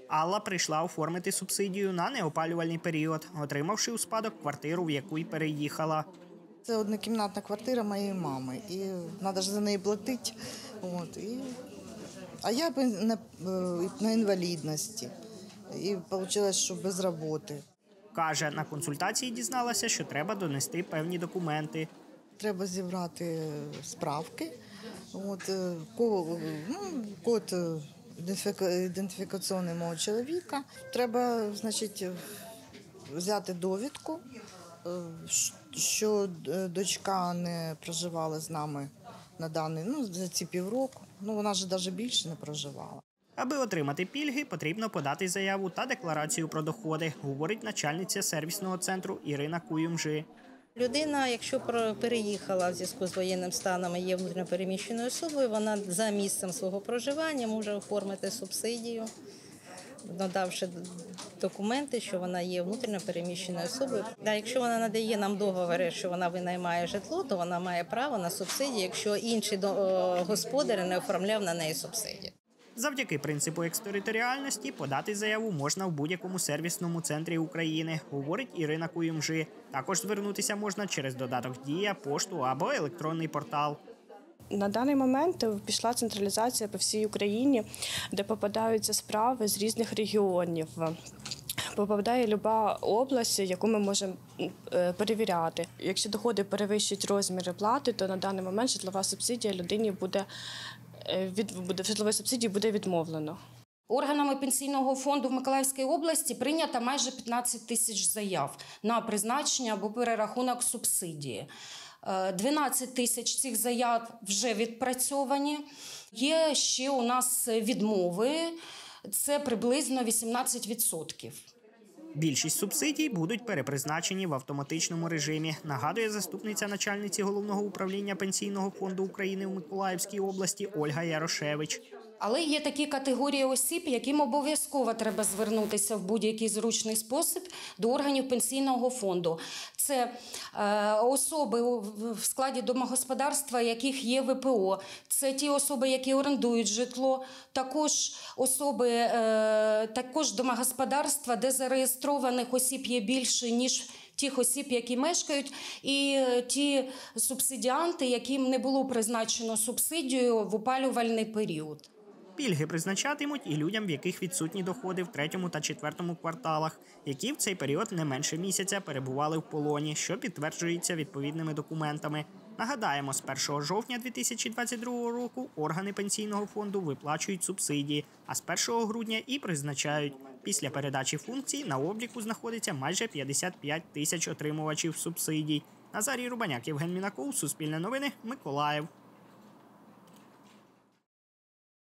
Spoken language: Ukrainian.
Алла прийшла оформити субсидію на неопалювальний період, отримавши у спадок квартиру, в яку й переїхала. Це однокімнатна квартира моєї мами, і треба ж за неї платити. А я на інвалідності, і вийшло, що без роботи. Каже, на консультації дізналася, що треба донести певні документи. Треба зібрати справки, код ідентифікаційний мого чоловіка. Треба, взяти довідку, що дочка не проживала з нами за ці півроку. Вона ж навіть більше не проживала. Аби отримати пільги, потрібно подати заяву та декларацію про доходи, говорить начальниця сервісного центру Ірина Куюмжи. Людина, якщо переїхала в зв'язку з воєнним станом і є внутрішньо переміщеною особою, вона за місцем свого проживання може оформити субсидію, надавши документи, що вона є внутрішньо переміщеною особою. Якщо вона надає нам договори, що вона винаймає житло, то вона має право на субсидію, якщо інший господар не оформляв на неї субсидію. Завдяки принципу екстериторіальності подати заяву можна в будь-якому сервісному центрі України, говорить Ірина Куюмжи. Також звернутися можна через додаток «Дія», пошту або електронний портал. На даний момент пішла централізація по всій Україні, де попадаються справи з різних регіонів. Попадає люба область, яку ми можемо перевіряти. Якщо доходи перевищують розміри плати, то на даний момент житлова субсидія людині буде відмовлено. Органами Пенсійного фонду в Миколаївській області прийнято майже 15 тисяч заяв на призначення або перерахунок субсидії. 12 тисяч цих заяв вже відпрацьовані. Є ще у нас відмови, це приблизно 18%. Більшість субсидій будуть перепризначені в автоматичному режимі, нагадує заступниця начальниці Головного управління Пенсійного фонду України у Миколаївській області Ольга Ярошевич. Але є такі категорії осіб, яким обов'язково треба звернутися в будь-який зручний спосіб до органів Пенсійного фонду. Це особи в складі домогосподарства, яких є ВПО, це ті особи, які орендують житло, також домогосподарства, де зареєстрованих осіб є більше, ніж тих осіб, які мешкають, і ті субсидіанти, яким не було призначено субсидію в опалювальний період. Пільги призначатимуть і людям, в яких відсутні доходи в 3-му та 4-му кварталах, які в цей період не менше місяця перебували в полоні, що підтверджується відповідними документами. Нагадаємо, з 1 жовтня 2022 року органи Пенсійного фонду виплачують субсидії, а з 1 грудня і призначають. Після передачі функцій на обліку знаходиться майже 55 тисяч отримувачів субсидій. Назарій Рубаняк, Євген Мінаков, Суспільне новини, Миколаїв.